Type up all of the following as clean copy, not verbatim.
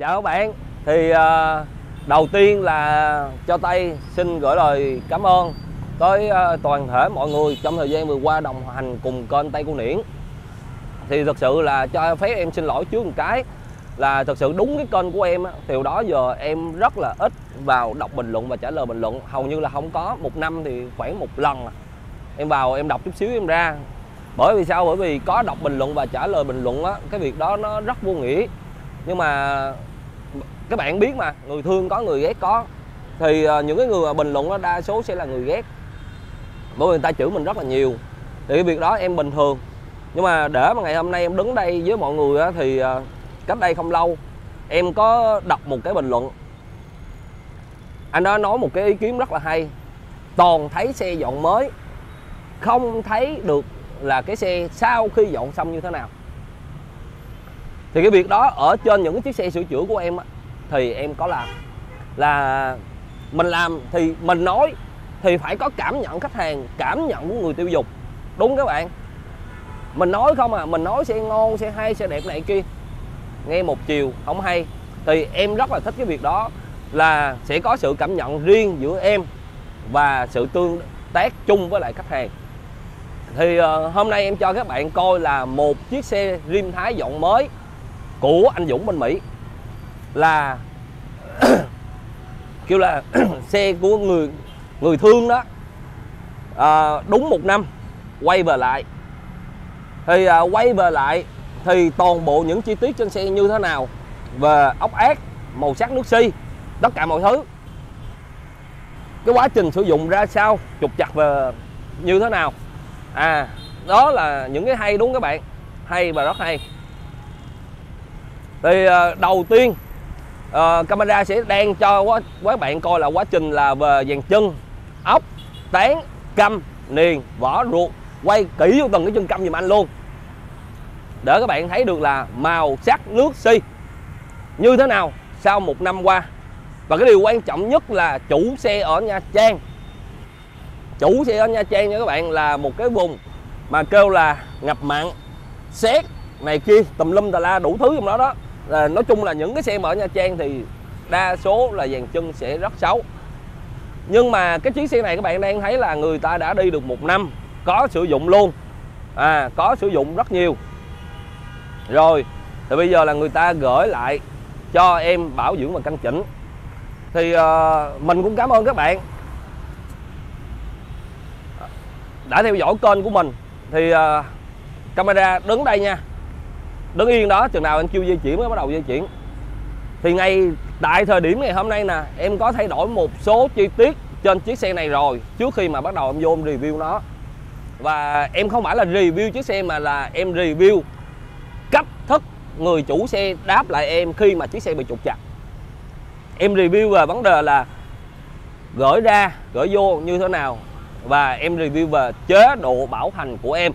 Chào các bạn. Thì đầu tiên là cho Tây xin gửi lời cảm ơn tới toàn thể mọi người trong thời gian vừa qua đồng hành cùng kênh Tây Cô Niễn. Thì thực sự là cho phép em xin lỗi trước một cái là thực sự đúng cái kênh của em thì hồi đó giờ em rất là ít vào đọc bình luận và trả lời bình luận, hầu như là không có. Một năm thì khoảng một lần em vào em đọc chút xíu em ra. Bởi vì sao? Bởi vì có đọc bình luận và trả lời bình luận á, cái việc đó nó rất vô nghĩa. Nhưng mà các bạn biết mà, người thương có người ghét có. Thì những cái người mà bình luận đó đa số sẽ là người ghét, bởi vì người ta chửi mình rất là nhiều. Thì cái việc đó em bình thường. Nhưng mà để mà ngày hôm nay em đứng đây với mọi người á, thì cách đây không lâu em có đọc một cái bình luận. Anh đó nói một cái ý kiến rất là hay. Toàn thấy xe dọn mới, không thấy được là cái xe sau khi dọn xong như thế nào. Thì cái việc đó ở trên những cái chiếc xe sửa chữa của em á, thì em có làm. Là mình làm thì mình nói thì phải có cảm nhận khách hàng, cảm nhận của người tiêu dùng. Đúng các bạn. Mình nói không à, mình nói xe ngon, xe hay, xe đẹp này kia, nghe một chiều không hay. Thì em rất là thích cái việc đó, là sẽ có sự cảm nhận riêng giữa em và sự tương tác chung với lại khách hàng. Thì hôm nay em cho các bạn coi là một chiếc xe Rim Thái dọn mới của anh Dũng bên Mỹ. Là kêu là xe của người thương đó, đúng một năm quay về lại. Thì quay về lại thì toàn bộ những chi tiết trên xe như thế nào, về ốc át, màu sắc nước xi, tất cả mọi thứ, cái quá trình sử dụng ra sao, trục trặc về như thế nào. Đó là những cái hay, đúng các bạn, hay và rất hay. Thì đầu tiên camera sẽ đang cho các bạn coi là quá trình là về dàn chân, ốc, tán, căm, niền, vỏ, ruột. Quay kỹ vô từng cái chân căm giùm anh luôn, để các bạn thấy được là màu sắc nước xi như thế nào sau một năm qua. Và cái điều quan trọng nhất là chủ xe ở Nha Trang. Chủ xe ở Nha Trang nha các bạn, là một cái vùng mà kêu là ngập mặn, sét này kia tùm lum tà la đủ thứ trong đó đó. Nói chung là những cái xe mà ở Nha Trang thì đa số là dàn chân sẽ rất xấu. Nhưng mà cái chiếc xe này các bạn đang thấy là người ta đã đi được một năm, có sử dụng luôn, có sử dụng rất nhiều rồi. Thì bây giờ là người ta gửi lại cho em bảo dưỡng và căn chỉnh. Thì mình cũng cảm ơn các bạn đã theo dõi kênh của mình. Thì camera đứng đây nha, đứng yên đó, chừng nào anh kêu di chuyển mới bắt đầu di chuyển. Thì tại thời điểm ngày hôm nay nè, em có thay đổi một số chi tiết trên chiếc xe này rồi, trước khi mà bắt đầu em vô em review nó. Và em không phải là review chiếc xe, mà là em review cách thức người chủ xe đáp lại em khi mà chiếc xe bị trục trặc. Em review về vấn đề là gửi ra, gửi vô như thế nào. Và em review về chế độ bảo hành của em.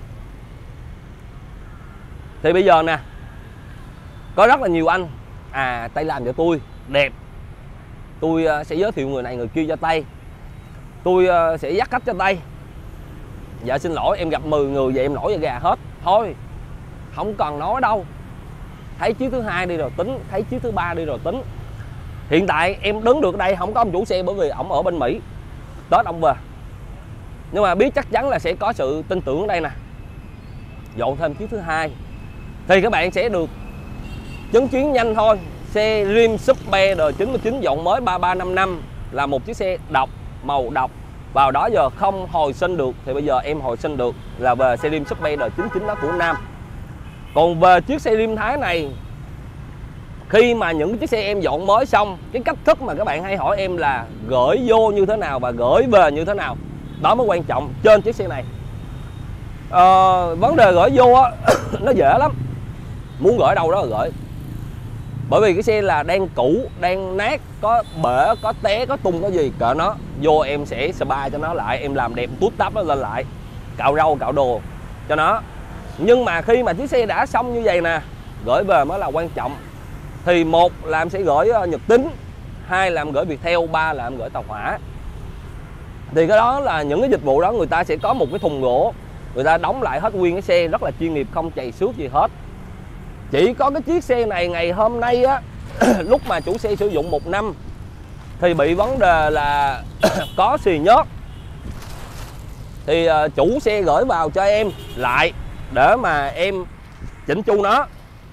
Thì bây giờ nè, có rất là nhiều anh Tây làm cho tôi đẹp, tôi sẽ giới thiệu người này người kia cho Tây, tôi sẽ dắt khách cho Tây. Dạ xin lỗi, em gặp 10 người vậy em nổi da gà hết. Thôi không cần nói đâu, thấy chiếc thứ hai đi rồi tính, thấy chiếc thứ ba đi rồi tính. Hiện tại em đứng được ở đây không có ông chủ xe, bởi vì ổng ở bên Mỹ, Tết ông về. Nhưng mà biết chắc chắn là sẽ có sự tin tưởng ở đây nè. Dọn thêm chiếc thứ hai thì các bạn sẽ được chứng kiến nhanh thôi. Xe Rim Super R99 dọn mới 3355 là một chiếc xe độc, màu độc. Vào đó giờ không hồi sinh được, thì bây giờ em hồi sinh được, là về xe Rim Super R99 đó của Nam. Còn về chiếc xe Rim Thái này, khi mà những chiếc xe em dọn mới xong, cái cách thức mà các bạn hay hỏi em là gửi vô như thế nào và gửi về như thế nào, đó mới quan trọng trên chiếc xe này. Vấn đề gửi vô á nó dễ lắm, muốn gửi đâu đó là gửi. Bởi vì cái xe là đang cũ, đang nát, có bể, có té, có tung, có gì cỡ nó vô em sẽ spa cho nó lại, em làm đẹp tút tắp nó lên lại, cạo râu cạo đồ cho nó. Nhưng mà khi mà chiếc xe đã xong như vậy nè, gửi về mới là quan trọng. Thì một là em sẽ gửi Nhật Tín, hai là em gửi Viettel, ba là em gửi tàu hỏa. Thì cái đó là những cái dịch vụ đó người ta sẽ có một cái thùng gỗ, người ta đóng lại hết nguyên cái xe rất là chuyên nghiệp, không chày xước gì hết. Chỉ có cái chiếc xe này ngày hôm nay á lúc mà chủ xe sử dụng 1 năm thì bị vấn đề là có xì nhớt, thì chủ xe gửi vào cho em lại để mà em chỉnh chu nó.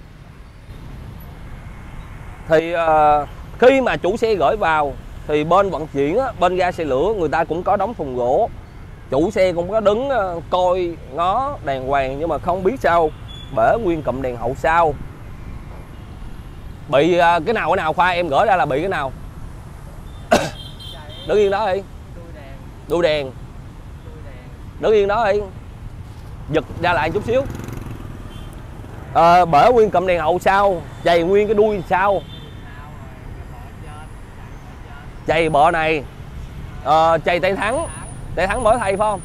Thì khi mà chủ xe gửi vào thì bên vận chuyển á, bên ga xe lửa người ta cũng có đóng thùng gỗ, chủ xe cũng có đứng coi ngó đàng hoàng, nhưng mà không biết sao bể nguyên cụm đèn hậu sau. Bị cái nào Khoa, em gửi ra là bị cái nào? Đứng yên đó đi. Đuôi đèn. Đứng yên đó đi. Giật ra lại chút xíu. Bể nguyên cụm đèn hậu sau, chày nguyên cái đuôi sau, chày bọ này, chày tay thắng mới thay phải không?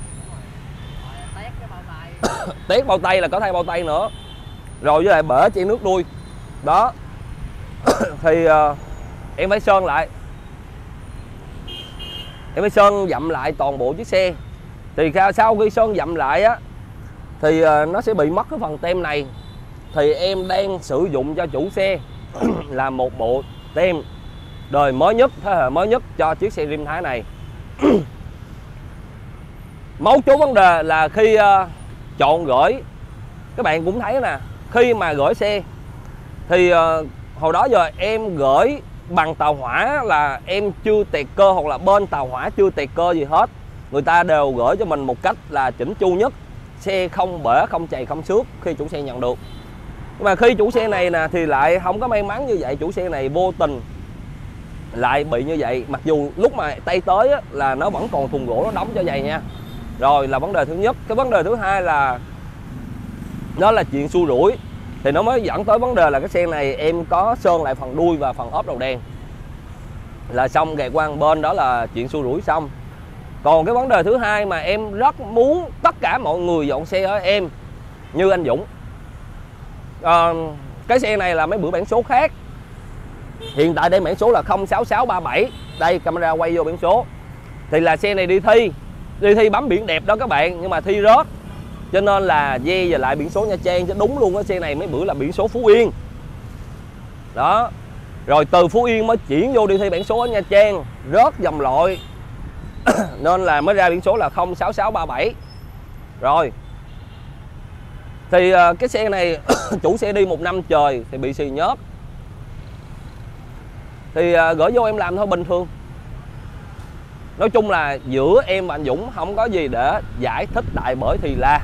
Tét bao tay là có thay bao tay nữa, rồi với lại bể chảy nước đuôi đó. Thì em phải sơn lại, em phải sơn dặm lại toàn bộ chiếc xe. Thì sau khi sơn dặm lại á thì nó sẽ bị mất cái phần tem này. Thì em đang sử dụng cho chủ xe là một bộ tem đời mới nhất, thế hệ mới nhất cho chiếc xe Rim Thái này. Mấu chốt vấn đề là khi chọn gửi, các bạn cũng thấy nè, khi mà gửi xe thì hồi đó giờ em gửi bằng tàu hỏa là em chưa tẹt cơ, hoặc là bên tàu hỏa chưa tẹt cơ gì hết, người ta đều gửi cho mình một cách là chỉnh chu nhất, xe không bể, không chày, không xước khi chủ xe nhận được. Nhưng mà khi chủ xe này nè thì lại không có may mắn như vậy, chủ xe này vô tình lại bị như vậy. Mặc dù lúc mà tay tới á, là nó vẫn còn thùng gỗ nó đóng cho vậy nha. Rồi là vấn đề thứ nhất. Cái vấn đề thứ hai là đó là chuyện xui rủi, thì nó mới dẫn tới vấn đề là cái xe này em có sơn lại phần đuôi và phần ốp đầu đèn là xong, gạt qua một bên, đó là chuyện xui rủi xong. Còn cái vấn đề thứ hai mà em rất muốn tất cả mọi người dọn xe ở em như anh Dũng, cái xe này là mấy bữa biển số khác. Hiện tại đây biển số là 06637, đây camera quay vô biển số. Thì là xe này đi thi bấm biển đẹp đó các bạn, nhưng mà thi rớt, cho nên là ve về lại biển số Nha Trang. Chứ đúng luôn, cái xe này mấy bữa là biển số Phú Yên đó, rồi từ Phú Yên mới chuyển vô đi thi biển số ở Nha Trang, rớt dòng lội nên là mới ra biển số là 06637. Rồi thì cái xe này chủ xe đi 1 năm trời thì bị xì nhớt, thì gửi vô em làm thôi, bình thường. Nói chung là giữa em và anh Dũng không có gì để giải thích đại, bởi thì là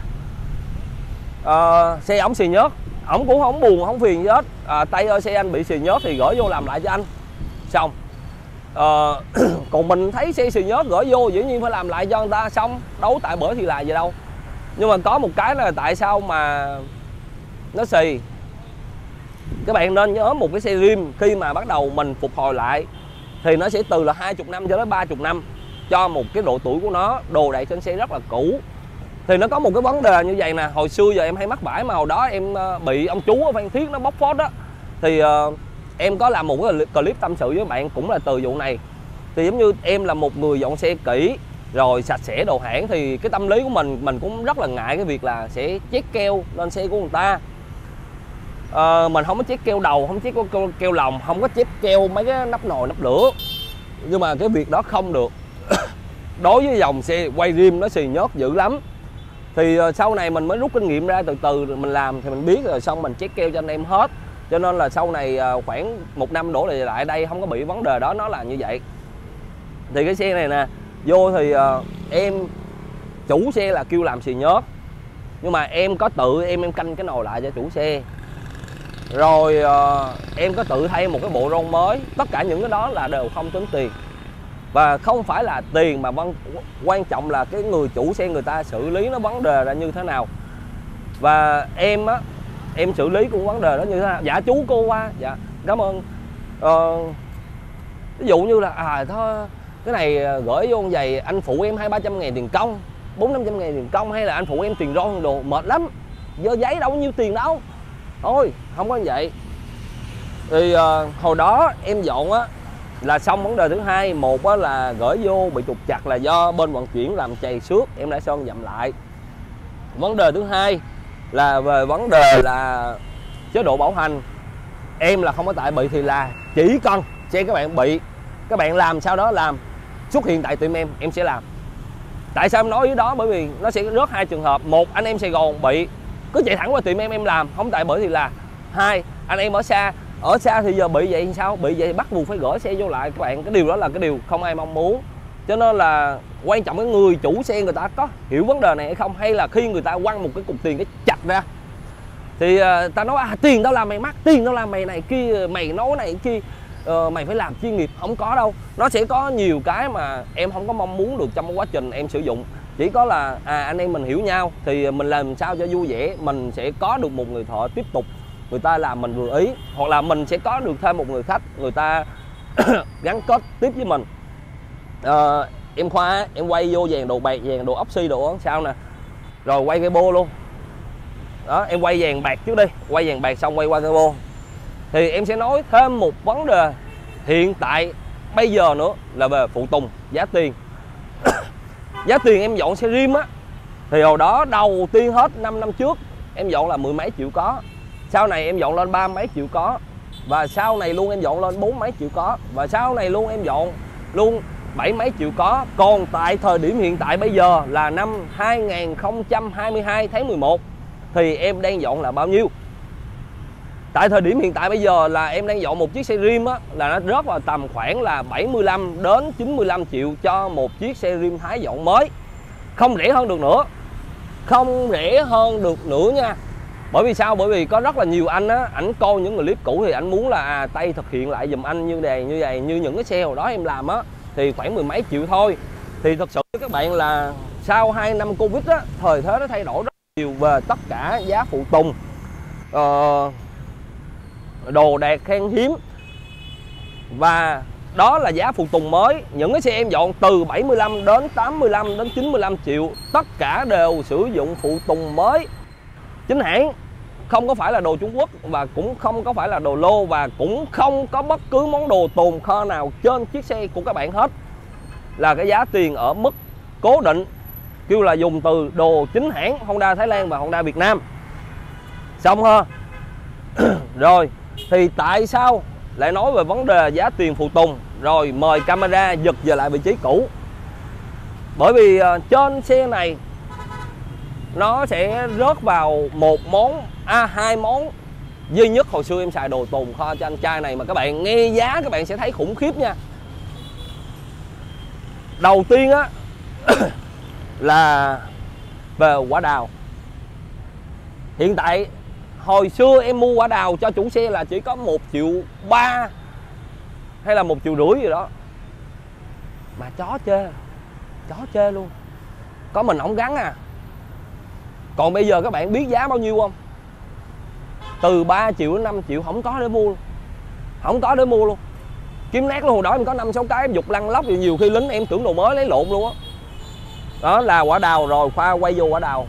xe ổng xì nhớt, ổng cũng không buồn không phiền gì hết. Tay ơi xe anh bị xì nhớt thì gửi vô làm lại cho anh xong. Còn mình thấy xe xì nhớt gửi vô dĩ nhiên phải làm lại cho người ta xong, đâu tại bởi thì là gì đâu. Nhưng mà có một cái là tại sao mà nó xì, các bạn nên nhớ một cái xe Rim khi mà bắt đầu mình phục hồi lại thì nó sẽ từ là 20 năm cho đến 30 năm cho một cái độ tuổi của nó, đồ đạc trên xe rất là cũ. Thì nó có một cái vấn đề như vậy nè, hồi xưa giờ em hay mắc bãi, mà hồi đó em bị ông chú ở Phan Thiết nó bóc phốt đó. Thì em có làm một cái clip tâm sự với bạn cũng là từ vụ này. Thì giống như em là một người dọn xe kỹ rồi sạch sẽ đồ hãng, thì cái tâm lý của mình cũng rất là ngại cái việc là sẽ chét keo lên xe của người ta. Mình không có chét keo đầu, không chét keo lòng, không có chét keo mấy cái nắp nồi nắp lửa, nhưng mà cái việc đó không được. Đối với dòng xe quay Rim nó xì nhớt dữ lắm. Thì sau này mình mới rút kinh nghiệm ra, từ từ mình làm thì mình biết rồi, xong mình chét keo cho anh em hết. Cho nên là sau này khoảng 1 năm đổ lại đây không có bị vấn đề đó, nó là như vậy. Thì cái xe này nè, vô thì em chủ xe là kêu làm xì nhớt, nhưng mà em có tự em canh cái nồi lại cho chủ xe. Rồi em có tự thay một cái bộ rôn mới. Tất cả những cái đó là đều không tính tiền, và không phải là tiền mà quan trọng là cái người chủ xe người ta xử lý nó vấn đề ra như thế nào. Và em á, em xử lý cũng vấn đề đó như thế nào. Dạ chú cô qua, dạ cảm ơn. Ví dụ như là thôi cái này gửi vô giày anh phụ em 200-300 ngàn tiền công, 400-500 ngàn tiền công, hay là anh phụ em tiền ron đồ, mệt lắm, dơ giấy đâu có nhiêu tiền đâu. Thôi không có như vậy. Thì hồi đó em dọn á là xong vấn đề thứ hai. Một á là gửi vô bị trục chặt là do bên vận chuyển làm chày xước, em đã sơn dặm lại. Vấn đề thứ hai là về vấn đề là chế độ bảo hành. Em là không có tại bị thì là chỉ cần xe các bạn bị, các bạn làm sau đó làm xuất hiện tại tiệm em sẽ làm. Tại sao em nói ý đó? Bởi vì nó sẽ rớt hai trường hợp. Một, anh em Sài Gòn bị cứ chạy thẳng qua tiệm em làm, không tại bởi thì là. Hai, anh em ở xa thì giờ bị vậy thì sao? Bị vậy thì bắt buộc phải gửi xe vô lại các bạn. Cái điều đó là cái điều không ai mong muốn. Cho nên là quan trọng cái người chủ xe người ta có hiểu vấn đề này hay không, hay là khi người ta quăng một cái cục tiền cái chặt ra thì ta nói tiền tao làm mày mắc, tiền tao làm mày này kia, mày nói này kia, mày phải làm chuyên nghiệp. Không có đâu, nó sẽ có nhiều cái mà em không có mong muốn được trong quá trình em sử dụng. Chỉ có là anh em mình hiểu nhau thì mình làm sao cho vui vẻ, mình sẽ có được một người thợ tiếp tục, người ta làm mình vừa ý, hoặc là mình sẽ có được thêm một người khách, người ta gắn kết tiếp với mình. Em Khoa em quay vô dàn đồ bạc, dàn đồ oxy đồ sao nè, rồi quay cái bô luôn đó. Em quay dàn bạc trước đi, quay dàn bạc xong quay qua cái bô thì em sẽ nói thêm một vấn đề hiện tại bây giờ nữa là về phụ tùng giá tiền. Giá tiền em dọn xe rim á thì hồi đó đầu tiên hết 5 năm trước em dọn là 10 mấy triệu có, sau này em dọn lên 30 mấy triệu có, và sau này luôn em dọn lên 40 mấy triệu có, và sau này luôn em dọn luôn 70 mấy triệu có. Còn tại thời điểm hiện tại bây giờ là năm 2022 tháng 11 thì em đang dọn là bao nhiêu? Tại thời điểm hiện tại bây giờ là em đang dọn một chiếc xe rim á, là nó rớt vào tầm khoảng là 75 đến 95 triệu cho một chiếc xe rim Thái dọn mới. Không rẻ hơn được nữa, không rẻ hơn được nữa nha. Bởi vì sao? Bởi vì có rất là nhiều anh á, ảnh coi những clip cũ thì ảnh muốn là Tây thực hiện lại giùm anh như vậy như những cái xe hồi đó em làm á thì khoảng 10 mấy triệu thôi. Thì thật sự các bạn là sau 2 năm Covid á, thời thế nó thay đổi rất nhiều về tất cả giá phụ tùng, đồ đạc khan hiếm, và đó là giá phụ tùng mới. Những cái xe em dọn từ 75 đến 85 đến 95 triệu tất cả đều sử dụng phụ tùng mới chính hãng, không có phải là đồ Trung Quốc, và cũng không có phải là đồ lô, và cũng không có bất cứ món đồ tồn kho nào trên chiếc xe của các bạn hết. Là cái giá tiền ở mức cố định, kêu là dùng từ đồ chính hãng Honda Thái Lan và Honda Việt Nam. Xong ha. Rồi thì tại sao lại nói về vấn đề giá tiền phụ tùng? Rồi mời camera giật về lại vị trí cũ. Bởi vì trên xe này nó sẽ rớt vào một món, hai món duy nhất hồi xưa em xài đồ tồn kho cho anh trai này mà các bạn nghe giá các bạn sẽ thấy khủng khiếp nha. Đầu tiên á là về quả đào. Hiện tại hồi xưa em mua quả đào cho chủ xe là chỉ có 1,3 triệu hay là 1,5 triệu gì đó, mà chó chê luôn, có mình ổng gắn à. Còn bây giờ các bạn biết giá bao nhiêu không? Từ 3 triệu đến 5 triệu không có để mua luôn, không có để mua luôn. Kiếm nát luôn. Hồi đó em có 5-6 cái em giục lăn lóc, thì nhiều khi lính em tưởng đồ mới lấy lộn luôn á. Đó là quả đào. Rồi Khoa quay vô quả đào.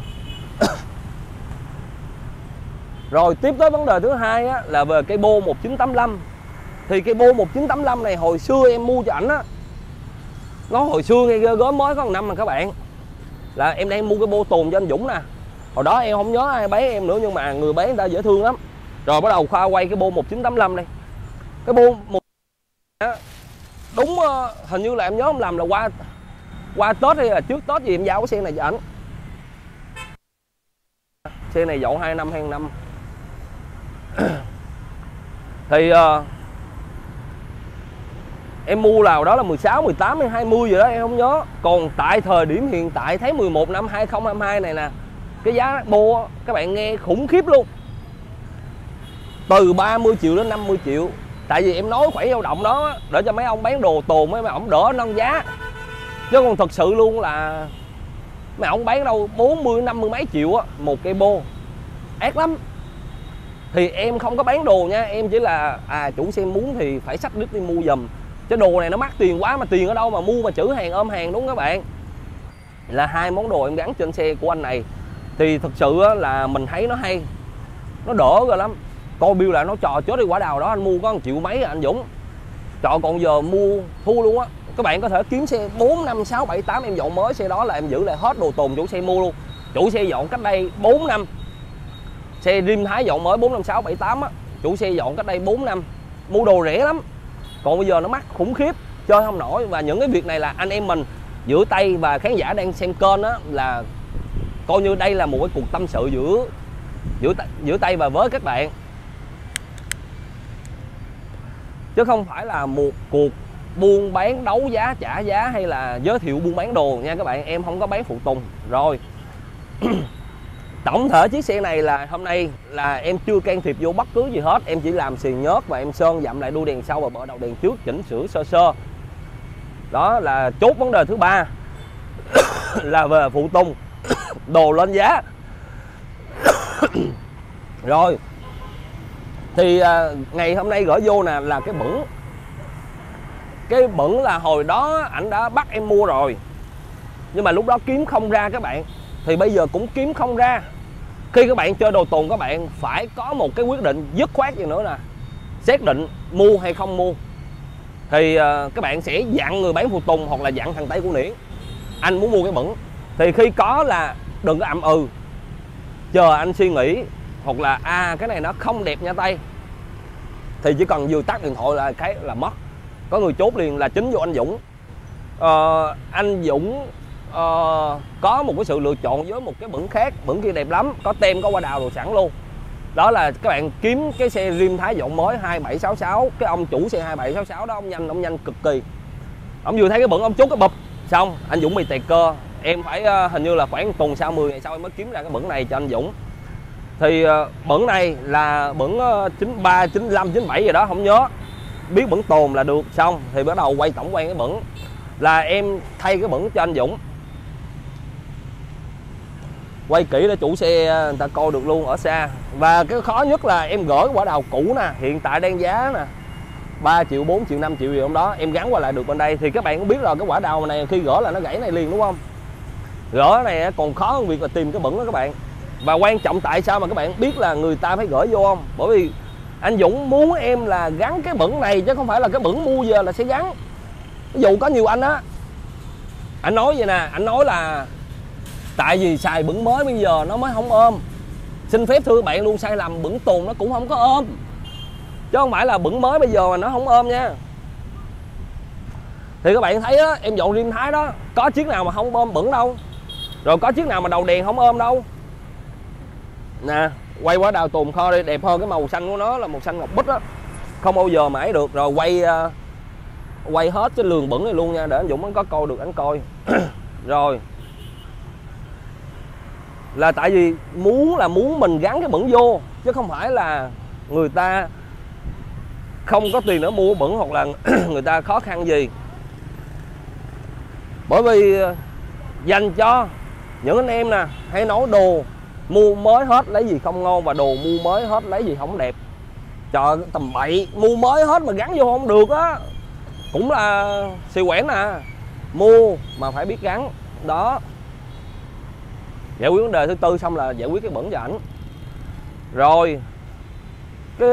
Rồi tiếp tới vấn đề thứ hai á, là về cây bô 1985. Thì cây bô 1985 này hồi xưa em mua cho ảnh á, nó hồi xưa ngay ghê gớm, mới có 1 năm mà các bạn, là em đang mua cái bô tồn cho anh Dũng nè. Hồi đó em không nhớ ai bán em nữa, nhưng mà người bán người ta dễ thương lắm. Rồi bắt đầu Khoa quay cái bô 1985 đây. Cái bô đúng, hình như là em nhớ không lầm là qua Tết hay là trước Tết gì em giao cái xe này cho ảnh. Xe này dọn 2 năm. Thì em mua là đó là 16, 18 hay 20 gì đó em không nhớ. Còn tại thời điểm hiện tại tháng 11 năm 2022 này nè, cái giá bô các bạn nghe khủng khiếp luôn, từ 30 triệu đến 50 triệu. Tại vì em nói khoảng dao động đó để cho mấy ông bán đồ tồn mấy ông đỡ nâng giá, chứ còn thật sự luôn là mấy ông bán đâu 40, 50 mấy triệu á một cây bô, ác lắm. Thì em không có bán đồ nha, em chỉ là chủ xe muốn thì phải xách đứt đi mua giùm, chứ đồ này nó mắc tiền quá, mà tiền ở đâu mà mua mà chữ hàng ôm hàng, đúng các bạn. Là 2 món đồ em gắn trên xe của anh này thì thực sự là mình thấy nó hay, nó đỡ rồi lắm. Coi bill lại nó trò chết đi, quả đào đó anh mua có 1 triệu mấy anh Dũng, trọ còn giờ mua thua luôn á. Các bạn có thể kiếm xe 4, 5, 6, 7, 8 em dọn mới xe đó là em giữ lại hết đồ tồn chủ xe mua luôn. Chủ xe dọn cách đây 4 năm, xe rim Thái dọn mới 4, 5, 6, 7, 8 á, chủ xe dọn cách đây 4 năm, mua đồ rẻ lắm, còn bây giờ nó mắc khủng khiếp, chơi không nổi. Và những cái việc này là anh em mình giữa tay và khán giả đang xem kênh á, là coi như đây là một cái cuộc tâm sự giữa tay và với các bạn, chứ không phải là một cuộc buôn bán đấu giá trả giá hay là giới thiệu buôn bán đồ nha các bạn. Em không có bán phụ tùng. Rồi tổng thể chiếc xe này là hôm nay là em chưa can thiệp vô bất cứ gì hết, em chỉ làm xì nhớt và em sơn dặm lại đuôi đèn sau và bờ đầu đèn trước, chỉnh sửa sơ sơ. Đó là chốt vấn đề thứ ba là về phụ tùng đồ lên giá. Rồi thì ngày hôm nay gửi vô nè là cái bẩn. Cái bẩn là hồi đó ảnh đã bắt em mua rồi, nhưng mà lúc đó kiếm không ra các bạn. Thì bây giờ cũng kiếm không ra. Khi các bạn chơi đồ tồn, các bạn phải có một cái quyết định dứt khoát gì nữa nè, xác định mua hay không mua. Thì các bạn sẽ dặn người bán phụ tùng hoặc là dặn thằng Tây của Niễn, anh muốn mua cái bẩn. Thì khi có là đừng có ậm chờ anh suy nghĩ, hoặc là cái này nó không đẹp nha Tây. Thì chỉ cần vừa tắt điện thoại là cái là mất. Có người chốt liền là chính vô anh Dũng. Anh Dũng có một cái sự lựa chọn với một cái bẩn khác, bẩn kia đẹp lắm, có tem có quả đào đồ sẵn luôn. Đó là các bạn kiếm cái xe Rim Thái dọn mới 2766, cái ông chủ xe 2766 đó ông nhanh cực kỳ. Ông vừa thấy cái bẩn ông chốt cái bụp xong, anh Dũng bị tẹt cơ. Em phải hình như là khoảng tuần sau, 10 ngày sau em mới kiếm ra cái bẩn này cho anh Dũng. Thì bẩn này là bẩn 93, 95, 97 gì đó không nhớ, biết bẩn tồn là được. Xong thì bắt đầu quay tổng quan cái bẩn, là em thay cái bẩn cho anh Dũng, quay kỹ để chủ xe người ta coi được luôn ở xa. Và cái khó nhất là em gửi quả đào cũ nè, hiện tại đang giá nè 3 triệu, 4 triệu, 5 triệu gì hôm đó, em gắn qua lại được bên đây. Thì các bạn cũng biết rồi, cái quả đào này khi gỡ là nó gãy này liền đúng không? Gỡ này còn khó hơn việc là tìm cái bẩn đó các bạn. Và quan trọng tại sao mà các bạn biết là người ta phải gửi vô không? Bởi vì anh Dũng muốn em là gắn cái bẩn này, chứ không phải là cái bẩn mua giờ là sẽ gắn. Ví dụ có nhiều anh á, anh nói vậy nè, anh nói là tại vì xài bẩn mới bây giờ nó mới không ôm. Xin phép thưa bạn luôn, sai lầm, bẩn tồn nó cũng không có ôm, chứ không phải là bẩn mới bây giờ mà nó không ôm nha. Thì các bạn thấy á, em dọn Rim Thái đó, có chiếc nào mà không ôm bẩn đâu, rồi có chiếc nào mà đầu đèn không ôm đâu. Nè, quay quả đào tồn kho đi, đẹp hơn. Cái màu xanh của nó là màu xanh ngọc bích á, không bao giờ mà ấy được. Rồi quay hết cái lường bẩn này luôn nha, để anh Dũng mới có coi được, anh coi. Rồi là tại vì muốn mình gắn cái bẩn vô, chứ không phải là người ta không có tiền nữa mua bẩn, hoặc là người ta khó khăn gì. Bởi vì dành cho những anh em nè hay nói đồ mua mới hết lấy gì không ngon, và đồ mua mới hết lấy gì không đẹp. Trời, tầm bậy, mua mới hết mà gắn vô không được á, cũng là xì quẻn nè. Mua mà phải biết gắn. Đó, giải quyết vấn đề thứ tư xong là giải quyết cái bẩn cho ảnh. Rồi cái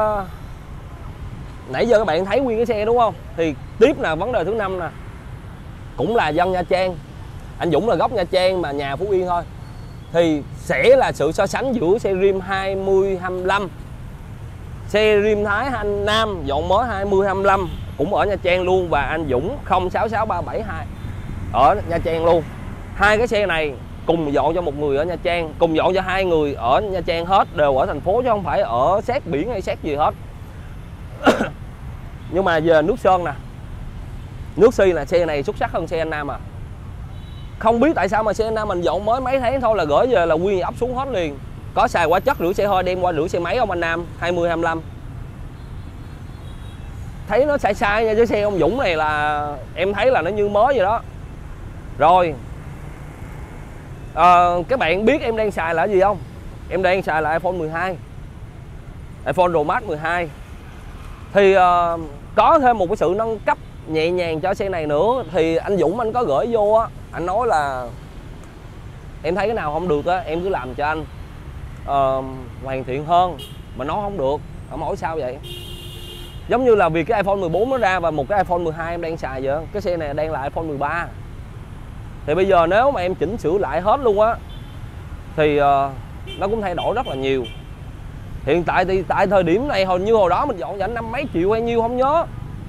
nãy giờ các bạn thấy nguyên cái xe đúng không? Thì tiếp là vấn đề thứ năm nè, cũng là dân Nha Trang. Anh Dũng là gốc Nha Trang mà nhà Phú Yên thôi. Thì sẽ là sự so sánh giữa xe Rim 2025, xe Rim Thái anh Nam dọn mới 2025 cũng ở Nha Trang luôn, và anh Dũng 066372 ở Nha Trang luôn. Hai cái xe này cùng dọn cho một người ở Nha Trang, cùng dọn cho hai người ở Nha Trang hết, đều ở thành phố chứ không phải ở sát biển hay sát gì hết. Nhưng mà về nước sơn nè, nước xi là xe này xuất sắc hơn xe anh Nam à. Không biết tại sao mà xe anh Nam mình dọn mới mấy tháng thôi là gửi về là nguyên ấp xuống hết liền. Có xài hóa chất rửa xe hơi đem qua rửa xe máy ông anh Nam 2025. Thấy nó sai sai nha, chứ xe ông Dũng này là em thấy là nó như mới vậy đó. Rồi các bạn biết em đang xài là cái gì không? Em đang xài là iPhone 12, iPhone Pro Max 12. Thì có thêm một cái sự nâng cấp nhẹ nhàng cho xe này nữa. Thì anh Dũng anh có gửi vô á, anh nói là em thấy cái nào không được á em cứ làm cho anh hoàn thiện hơn, mà nó không được. Ông hỏi sao vậy? Giống như là vì cái iPhone 14 nó ra và một cái iPhone 12 em đang xài vậy. Cái xe này đang là iPhone 13. Thì bây giờ nếu mà em chỉnh sửa lại hết luôn á thì nó cũng thay đổi rất là nhiều. Hiện tại thì tại thời điểm này hồi đó mình dọn cho anh 50 mấy triệu hay nhiêu không nhớ,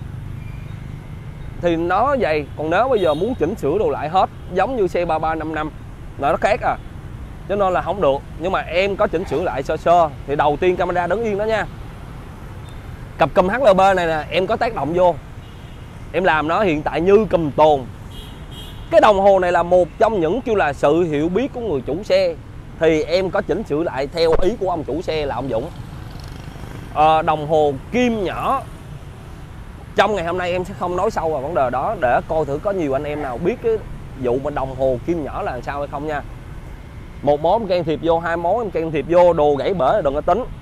thì nó vậy. Còn nếu bây giờ muốn chỉnh sửa đồ lại hết giống như xe 3355 là nó khác à, cho nên là không được. Nhưng mà em có chỉnh sửa lại sơ sơ. Thì đầu tiên camera đứng yên đó nha. Cặp cùm HLB này nè em có tác động vô, em làm nó hiện tại như cùm tồn. Cái đồng hồ này là một trong những kêu là sự hiểu biết của người chủ xe, thì em có chỉnh sửa lại theo ý của ông chủ xe là ông Dũng. Đồng hồ kim nhỏ, trong ngày hôm nay em sẽ không nói sâu vào vấn đề đó, để coi thử có nhiều anh em nào biết cái vụ mà đồng hồ kim nhỏ là làm sao hay không nha. Một món em can thiệp vô, hai món em can thiệp vô, đồ gãy bể đừng có tính.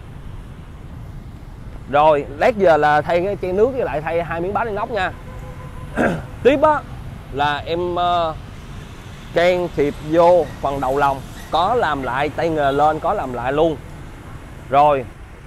Rồi lát giờ là thay cái chai nước với lại thay 2 miếng bát inox nha. Tiếp á là em can thiệp vô phần đầu lòng, có làm lại tay nghề lên, có làm lại luôn. Rồi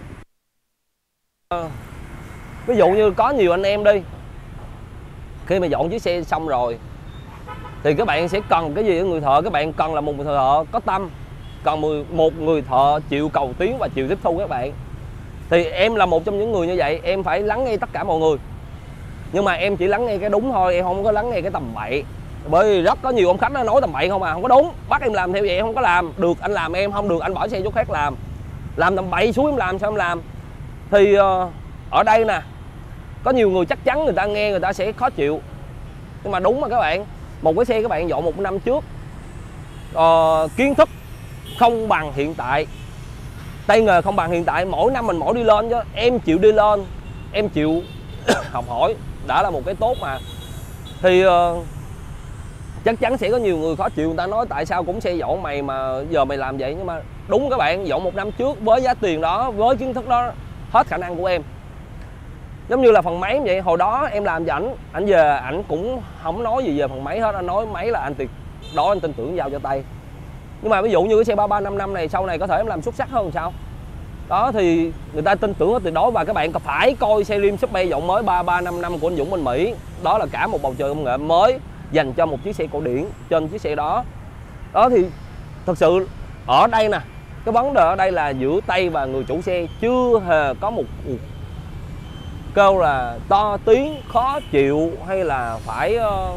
ví dụ như có nhiều anh em đi, khi mà dọn chiếc xe xong rồi thì các bạn sẽ cần cái gì ở người thợ? Các bạn cần là một người thợ có tâm, cần một người thợ chịu cầu tiến và chịu tiếp thu các bạn. Thì em là một trong những người như vậy, em phải lắng nghe tất cả mọi người. Nhưng mà em chỉ lắng nghe cái đúng thôi, em không có lắng nghe cái tầm bậy. Bởi vì rất có nhiều ông khách nó nói tầm bậy không à, không có đúng. Bắt em làm theo vậy em không có làm, được anh làm em, không được anh bỏ xe chỗ khác làm tầm bậy xuống em làm sao em làm. Thì ở đây nè, có nhiều người chắc chắn người ta nghe người ta sẽ khó chịu. Nhưng mà đúng mà các bạn, một cái xe các bạn dọn 1 năm trước, kiến thức không bằng hiện tại, tay nghề không bằng hiện tại, mỗi năm mình mỗi đi lên chứ. Em chịu đi lên, em chịu học hỏi đã là một cái tốt mà. Thì chắc chắn sẽ có nhiều người khó chịu, người ta nói tại sao cũng xe dọn mày mà giờ mày làm vậy. Nhưng mà đúng các bạn, dọn 1 năm trước với giá tiền đó, với kiến thức đó, hết khả năng của em. Giống như là phần máy vậy, hồi đó em làm cho ảnh về ảnh cũng không nói gì về phần máy hết, anh nói máy là anh tuyệt đó, anh tin tưởng giao cho tay. Nhưng mà ví dụ như cái xe 3355 này sau này có thể em làm xuất sắc hơn sao đó, thì người ta tin tưởng tuyệt đối. Và các bạn phải coi series Super dọn mới 3355 của anh Dũng bên Mỹ, đó là cả một bầu trời công nghệ mới dành cho một chiếc xe cổ điển trên chiếc xe đó. Đó thì thật sự ở đây nè, cái vấn đề ở đây là giữa tay và người chủ xe chưa hề có một câu là to tiếng khó chịu hay là phải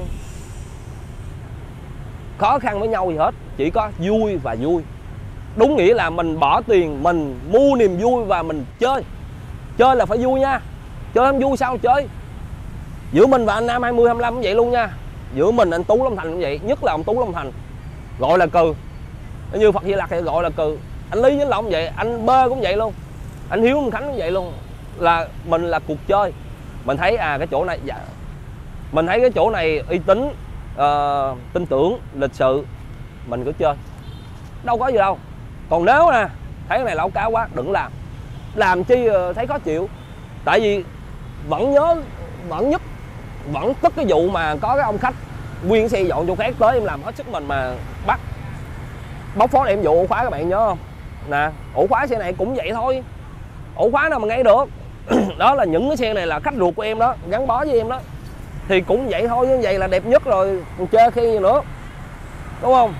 khó khăn với nhau gì hết. Chỉ có vui và vui. Đúng nghĩa là mình bỏ tiền, mình mua niềm vui và mình chơi. Chơi là phải vui nha. Chơi không vui sao chơi. Giữa mình và anh Nam 2025 cũng vậy luôn nha. Giữa mình anh Tú Long Thành cũng vậy. Nhất là ông Tú Long Thành gọi là cừ, như Phật Di Lặc thì gọi là cừ. Anh Lý Vĩnh Long vậy, anh Bơ cũng vậy luôn, anh Hiếu Ông Khánh cũng vậy luôn. Là mình là cuộc chơi. Mình thấy cái chỗ này dạ, mình thấy cái chỗ này uy tín, tin tưởng, lịch sự, mình cứ chơi, đâu có gì đâu. Còn nếu nè thấy cái này lẩu cá quá đừng làm chi thấy khó chịu. Tại vì vẫn nhớ, vẫn tức cái vụ mà có cái ông khách nguyên xe dọn chỗ khác tới em làm hết sức mình mà bắt bóc phốt em vụ ổ khóa, các bạn nhớ không nè? Ổ khóa xe này cũng vậy thôi, ổ khóa nào mà ngay được. Đó là những cái xe này là khách ruột của em đó, gắn bó với em đó, thì cũng vậy thôi. Như vậy là đẹp nhất rồi, còn chơi khen gì nữa, đúng không?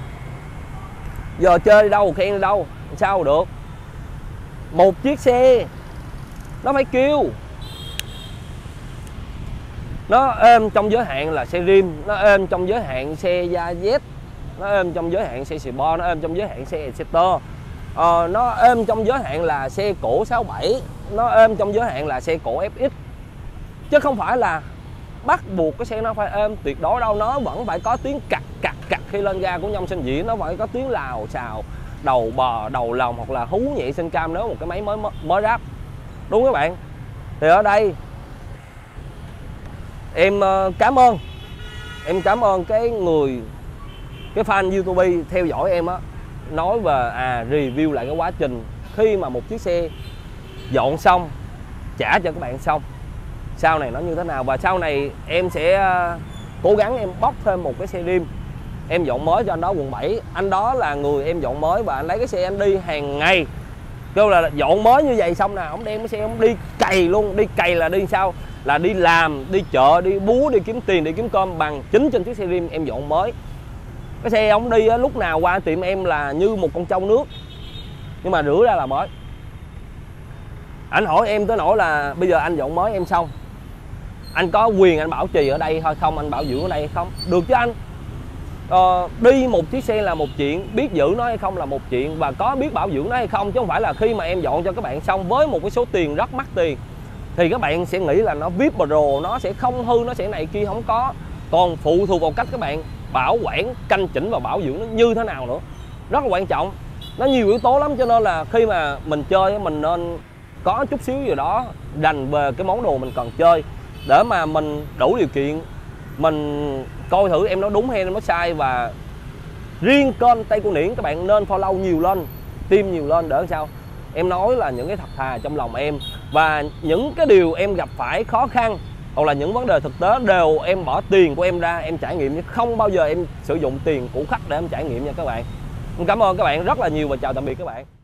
Giờ chơi đi đâu khen đi đâu, sao được. Một chiếc xe nó phải kêu, nó êm trong giới hạn là xe rim, nó êm trong giới hạn xe da Z, nó êm trong giới hạn xe Sport, nó êm trong giới hạn xe Exciter, nó êm trong giới hạn là xe cổ 67, nó êm trong giới hạn là xe cổ FX. Chứ không phải là bắt buộc cái xe nó phải êm tuyệt đối đâu. Nó vẫn phải có tiếng cặc khi lên ga của nhông sinh diễn, nó phải có tiếng lào xào đầu bò đầu lòng, hoặc là hú nhẹ sinh cam nếu một cái máy mới ráp, đúng các bạn. Thì ở đây em cảm ơn cái fan YouTube theo dõi em á, nói về review lại cái quá trình khi mà một chiếc xe dọn xong, trả cho các bạn xong, sau này nó như thế nào. Và sau này em sẽ cố gắng em bóc thêm một cái xe rim em dọn mới cho anh đó quận 7. Anh đó là người em dọn mới và anh lấy cái xe anh đi hàng ngày. Kêu là dọn mới như vậy xong nè, ông đem cái xe ông đi cày luôn. Đi cày là đi sao? Là đi làm, đi chợ, đi búa, đi kiếm tiền, đi kiếm cơm bằng chính trên chiếc xe rim em dọn mới. Cái xe ông đi lúc nào qua tiệm em là như một con trâu nước, nhưng mà rửa ra là mới. Anh hỏi em tới nỗi là bây giờ anh dọn mới em xong, anh có quyền anh bảo trì ở đây hay không, anh bảo dưỡng ở đây hay không? Được chứ anh. Đi một chiếc xe là một chuyện, biết giữ nó hay không là một chuyện, và có biết bảo dưỡng nó hay không, chứ không phải là khi mà em dọn cho các bạn xong với một cái số tiền rất mắc tiền thì các bạn sẽ nghĩ là nó VIP Pro, nó sẽ không hư, nó sẽ này kia, không có. Còn phụ thuộc vào cách các bạn bảo quản, canh chỉnh và bảo dưỡng nó như thế nào nữa, rất là quan trọng. Nó nhiều yếu tố lắm, cho nên là khi mà mình chơi mình nên có chút xíu gì đó dành về cái món đồ mình cần chơi, để mà mình đủ điều kiện mình coi thử em nói đúng hay em nói sai. Và riêng kênh Tây Cô Niển các bạn nên follow nhiều lên, tim nhiều lên, để làm sao em nói là những cái thật thà trong lòng em, và những cái điều em gặp phải khó khăn hoặc là những vấn đề thực tế đều em bỏ tiền của em ra em trải nghiệm, chứ không bao giờ em sử dụng tiền của khách để em trải nghiệm nha các bạn. Cảm ơn các bạn rất là nhiều và chào tạm biệt các bạn.